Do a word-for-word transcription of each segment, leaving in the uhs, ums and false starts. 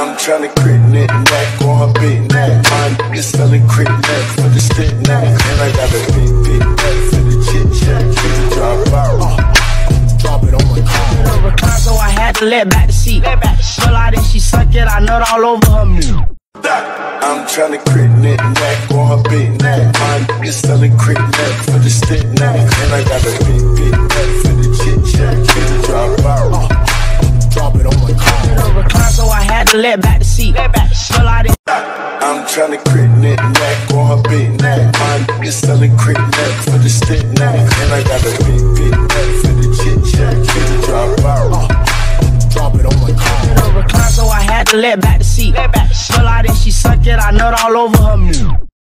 I'm tryna crit neck, neck on her big neck. My niggas selling crit neck for the stick neck. And I got a big, big neck for the chit chat. Drop out, uh, drop it on my car. So I had to let back the seat. Pull out and she suck it, I nut all over her meat. I'm tryna crit neck, neck on her big neck. My niggas selling crit neck for the stick neck. And I got a big, big neck for the chit chat. Drop out, uh, drop it on my car. So I had to let back the seat. Pull out and I'm tryna crit neck, neck on her big neck. My niggas selling crit neck for the stick neck. And I got a big, big neck for the chit chat. Drop out, uh, drop it on my car. So I had to let back the seat. Pull out and she suck it, I nut all over her meat.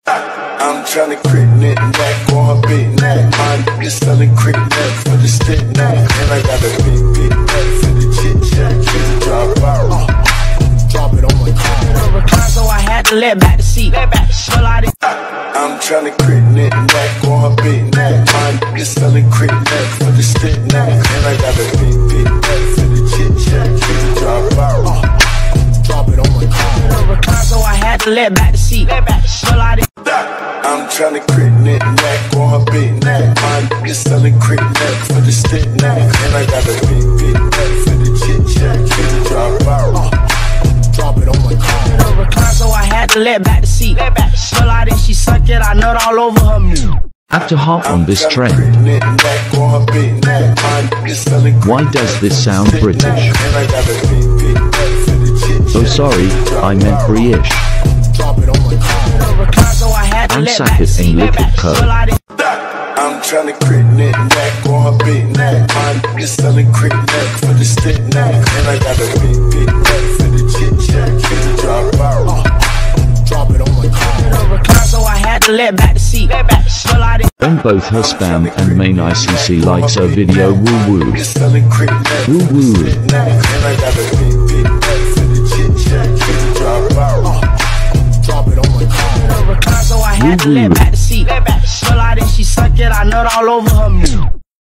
I'm tryna crit neck, neck on her big neck. My niggas selling crit neck for the stick neck. And I got a big, big neck for the chit chat. Drop out, uh, drop it on my car. So I had to let back the seat. Pull out and I'm tryna crit neck, neck on her big neck. My niggas selling crit neck for the stick neck. And I got a big, big neck for the chit chat. Drop out, uh, drop it on my car. So I had to let back the seat. Pull out and I'm tryna crit neck, neck on her big neck. My niggas selling crit neck for the stick neck. And I got a big, big neck for the chit chat. Drop out, uh, drop it on my car. So I had to let back the seat. Pull out and she suck it, I nut all over her meat. Have to hop on this Tryna trend. crit neck, neck on her big neck. My niggas selling crit Why does this sound neck, British? and I got a big, big neck for the chit chat. Oh sorry, I meant British. Drop it on my car. So I had to I'm let sat back the it seat. in little Pull code. out and I'm tryna crit neck, neck on her big neck. My niggas selling crit neck for the stick neck. And I got a big, big neck for the chit chat. Drop out, uh, drop it on my car. So I had to let back the seat. Pull out and When both her spam and main I C C likes her video woo woo. Niggas selling crit neck Woo for the woo. stick neck. And I got a big, big neck for the chit chat. Drop out, uh, drop it on my car. So I had to let back the seat. Pull out and she suck it, I nut all over her meat.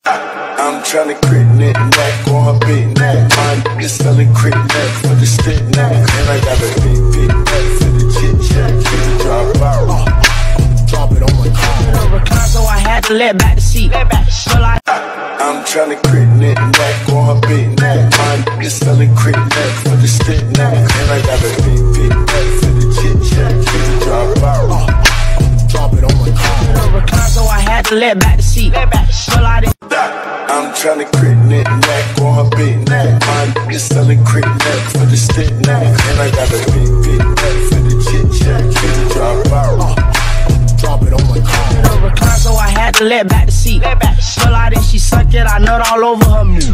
I'm tryna crit neck, neck on her big neck. My niggas selling crit neck for the stick neck. And I got a big, big neck for the chit chat. Drop out, uh, drop it on my car. So I had to let back the seat. Pull out I'm tryna crit neck, neck on her big neck. My niggas selling crit neck for the stick neck. And I got a big, big neck for the chit chat. Drop out, uh, drop it on my car. So I had to let back the seat. Pull out and I'm tryna crit neck, neck on her big neck. My niggas selling crit neck for the stick neck. And I got a big, big neck for the chit chat. Drop out, uh, drop it on my car. So I had to let back the seat. Pull out and she suck it, I nut all over her meat.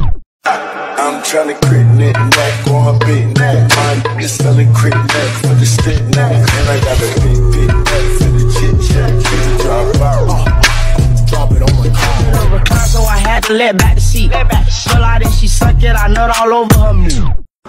I'm tryna crit neck, neck on her big neck. My niggas selling crit neck for the stick neck. And I got a big, big neck for the chit chat. Drop out, uh, drop it on my car. So I had to let back the seat. Pull out and she suck it, I nut all over her meat.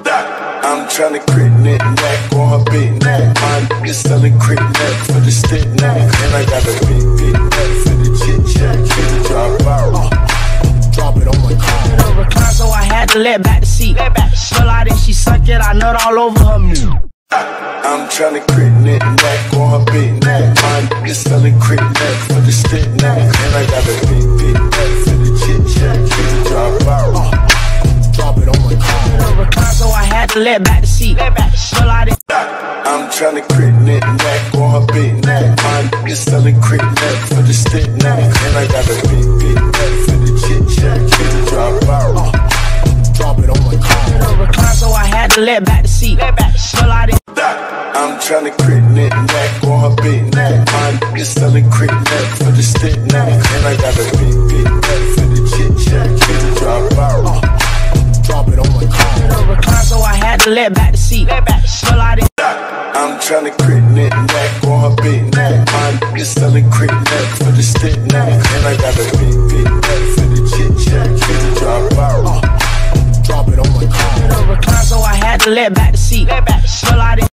I'm tryna crit neck, neck on her big neck. My niggas selling crit neck for the stick neck. And I got a big, big neck for the chit chat. Drop out, uh, drop it on my car. So I had to let back the seat. Pull out and she suck it, I nut all over her meat. I'm tryna crit neck, neck on her big neck. My niggas selling crit neck for the stick neck. And I got a big, big neck for the chit chat. Drop out, uh, drop it on my car. So I had to let back the seat. Pull out and I'm tryna crit neck, neck on her big neck. My niggas selling crit neck for the stick neck. And I got a big, big neck for the chit chat. Drop out, uh, drop it on my car. So I had to let back the seat. Pull out and I'm tryna crit neck, neck on her big neck. My niggas selling crit neck for the stick neck. And I got a big, big neck for the chit chat. Drop out, uh, drop it on my car. So I had to let back the seat. Pull out and I'm tryna crit neck, neck on her big neck. My niggas selling crit neck for the stick neck. And I got a big, big neck for the chit chat. Drop out, uh, drop it on my car. So I had to let back the seat. Pull